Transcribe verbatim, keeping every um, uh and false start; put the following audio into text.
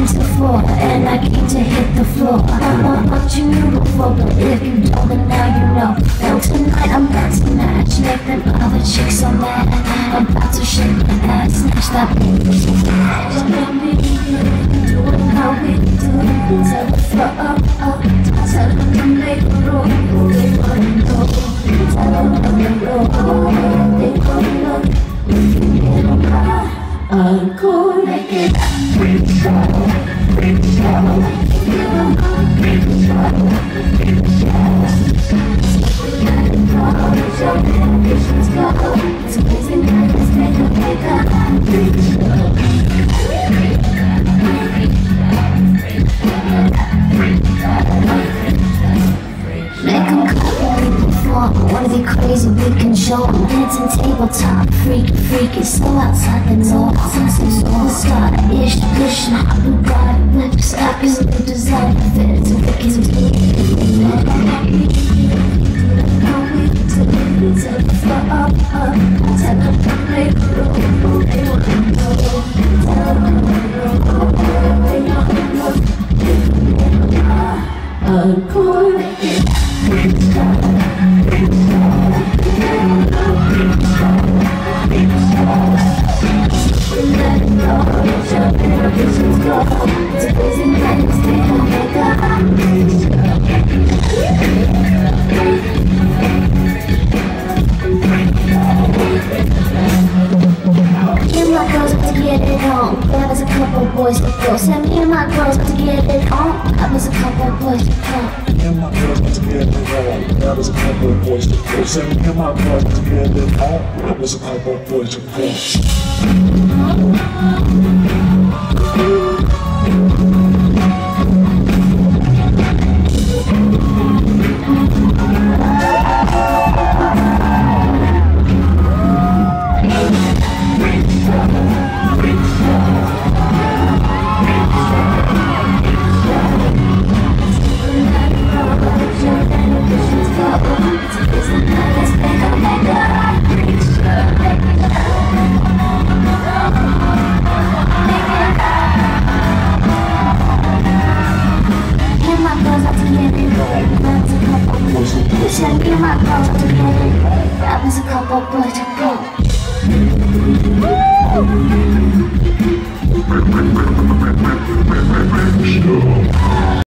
came to fall, and I came to hit the floor. I want what you knew before, but if you don't, then now you know. Now tonight I'm about to match, make them other chicks so mad. I'm about to shake my ass, snatch that baby. Just let me do it how we do it. Tell the fuck up, up. Tell them to make a roll. They wanna know. Tell them to make a roll. They wanna know. Get on my encore, make it big show, big show. Get on my big show, big show. Let it go, let your ambitions go. It's amazing how this make a make a big show. Make them clap when we perform. Wanna be crazy, we can show them. Dancing tabletop, freaky, freaky, so outside the norm. Senses all star-ish, pushing hot Bugatti whips, absolute design fits, wicked deep. How we do it, tell the fuck up, up. Tell them to make a roll, they wanna know. Tell them to make a roll, they wanna know. Encore, make it big show, big show. Big show, big show. Let it go, let your ambitions go. It's amazing how you stay on make a big show. Me and my girls about to get it on. Grab us a couple boys to go. Send me and my girls about to get it on. Grab us a couple boys to go. Me and my girls about to get it on. Grab us a couple of boys to go. Send me and my girls about to get it on. Grab us a couple of boys Send me my girls to get it. Grab us a couple boys to go.